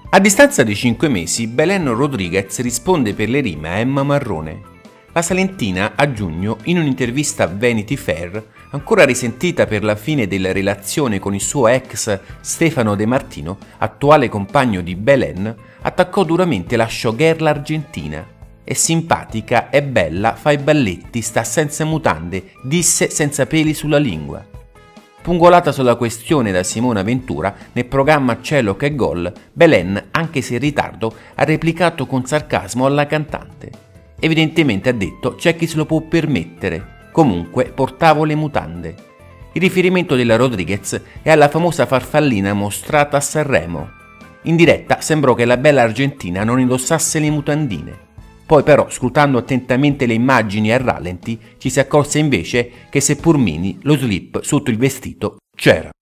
A distanza di 5 mesi, Belén Rodríguez risponde per le rime a Emma Marrone. La salentina, a giugno, in un'intervista a Vanity Fair, ancora risentita per la fine della relazione con il suo ex Stefano De Martino, attuale compagno di Belén, attaccò duramente la showgirl argentina. È simpatica, è bella, fa i balletti, sta senza mutande, disse senza peli sulla lingua. Pungolata sulla questione da Simona Ventura, nel programma Cielo che gol, Belén, anche se in ritardo, ha replicato con sarcasmo alla cantante. Evidentemente ha detto c'è chi se lo può permettere, comunque portavo le mutande. Il riferimento della Rodríguez è alla famosa farfallina mostrata a Sanremo. In diretta sembrò che la bella argentina non indossasse le mutandine. Poi però, scrutando attentamente le immagini a rallenti, ci si accorse invece che seppur mini, lo slip sotto il vestito c'era.